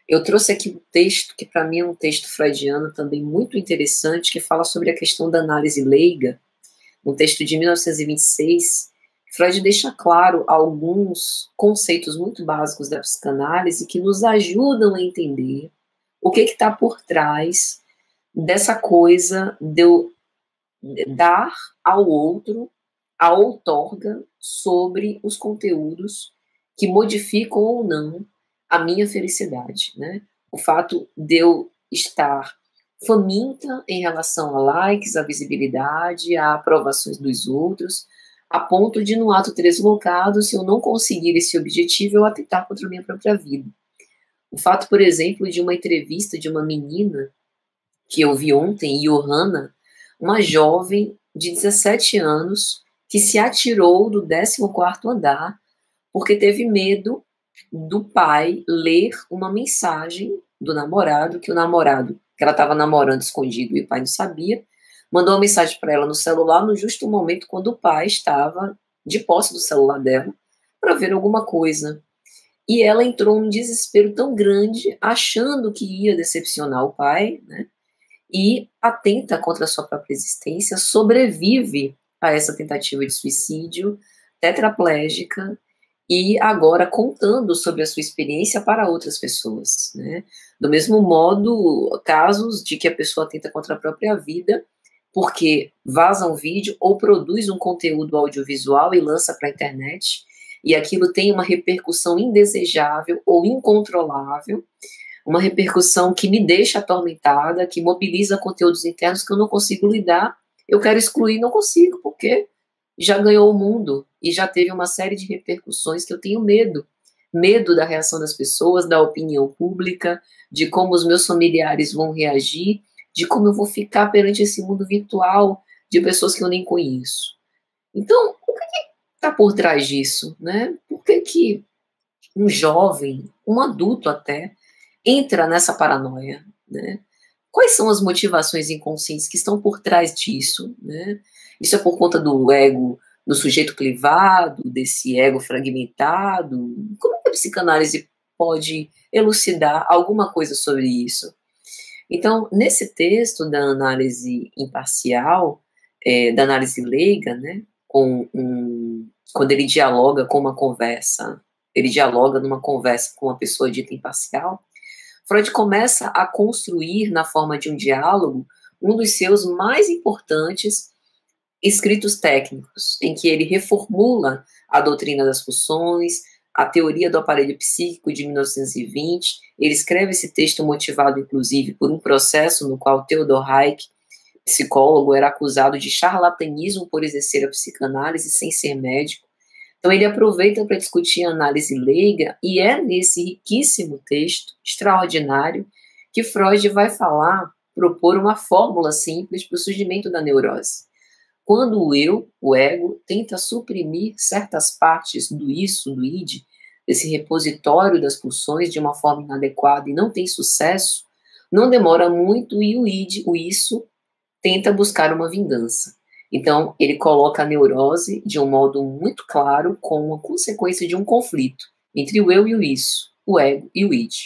Eu trouxe aqui um texto que para mim é um texto freudiano também muito interessante, que fala sobre a questão da análise leiga, um texto de 1926. Freud deixa claro alguns conceitos muito básicos da psicanálise que nos ajudam a entender o que está por trás dessa coisa de eu dar ao outro a outorga sobre os conteúdos que modificam ou não a minha felicidade, né? O fato de eu estar faminta em relação a likes, a visibilidade, a aprovações dos outros, a ponto de, no ato deslocado, se eu não conseguir esse objetivo, eu atentar contra a minha própria vida. O fato, por exemplo, de uma entrevista de uma menina que eu vi ontem, Johanna, uma jovem de 17 anos que se atirou do 14º andar porque teve medo do pai ler uma mensagem do namorado, que ela estava namorando escondido e o pai não sabia, mandou uma mensagem para ela no celular no justo momento quando o pai estava de posse do celular dela para ver alguma coisa. E ela entrou num desespero tão grande, achando que ia decepcionar o pai, né? E atenta contra a sua própria existência, sobrevive a essa tentativa de suicídio, tetraplégica, e agora contando sobre a sua experiência para outras pessoas, né? Do mesmo modo, casos de que a pessoa tenta contra a própria vida porque vaza um vídeo ou produz um conteúdo audiovisual e lança para a internet, e aquilo tem uma repercussão indesejável ou incontrolável, uma repercussão que me deixa atormentada, que mobiliza conteúdos internos que eu não consigo lidar, eu quero excluir, não consigo, porque já ganhou o mundo e já teve uma série de repercussões que eu tenho medo. Medo da reação das pessoas, da opinião pública, de como os meus familiares vão reagir, de como eu vou ficar perante esse mundo virtual de pessoas que eu nem conheço. Então, o que está por trás disso, né? Por que um jovem, um adulto até, entra nessa paranoia, né? Quais são as motivações inconscientes que estão por trás disso, né? Isso é por conta do ego, do sujeito clivado, desse ego fragmentado? Como é que a psicanálise pode elucidar alguma coisa sobre isso? Então, nesse texto da análise imparcial, da análise leiga, né, quando ele dialoga com uma conversa, ele dialoga numa conversa com uma pessoa dita imparcial, Freud começa a construir, na forma de um diálogo, um dos seus mais importantes escritos técnicos, em que ele reformula a doutrina das pulsões, a teoria do aparelho psíquico de 1920. Ele escreve esse texto motivado, inclusive, por um processo no qual Theodor Reich, psicólogo, era acusado de charlatanismo por exercer a psicanálise sem ser médico. Então ele aproveita para discutir a análise leiga, e é nesse riquíssimo texto, extraordinário, que Freud vai propor uma fórmula simples para o surgimento da neurose. Quando o eu, o ego, tenta suprimir certas partes do isso, do id, desse repositório das pulsões de uma forma inadequada e não tem sucesso, não demora muito e o id, o isso, tenta buscar uma vingança. Então, ele coloca a neurose de um modo muito claro como uma consequência de um conflito entre o eu e o isso, o ego e o id.